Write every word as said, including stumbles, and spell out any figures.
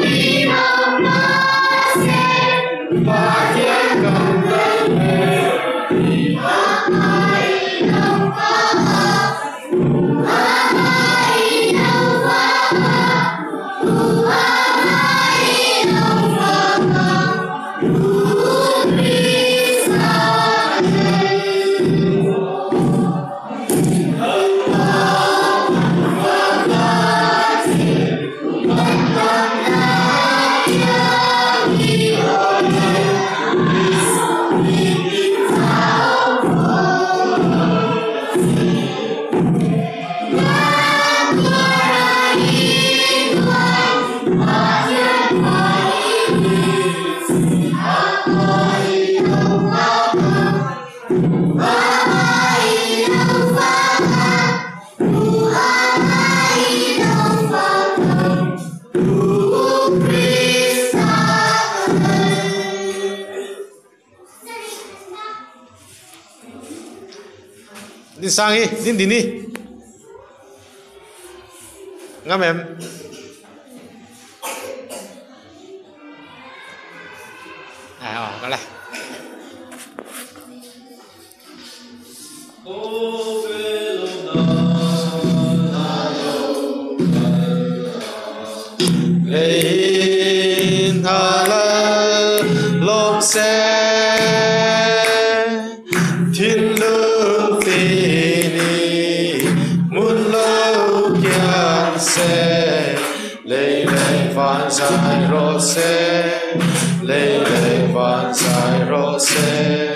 Din sang hi, din din hi. Ngam em. À, ờ, có lại. Lên thà la lộc xe thiên lương phi ni muốn lâu kian xe lấy lấy van sai rose lấy lấy van sai rose